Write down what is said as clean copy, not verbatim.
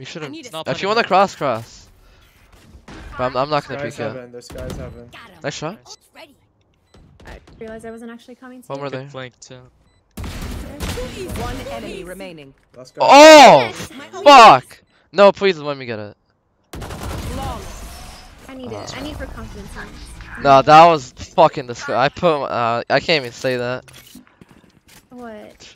We should have. It's not If you want to cross. But I'm not gonna This peek guy's yet. heaven. This guy's heaven. Nice shot. I realized I wasn't actually coming to One you. more Good there. flank too. One enemy remaining. Let's go. Oh! Fuck! No, please let me get it. I need it. I need for confidence. No, that was fucking disgusting. I can't even say that. What?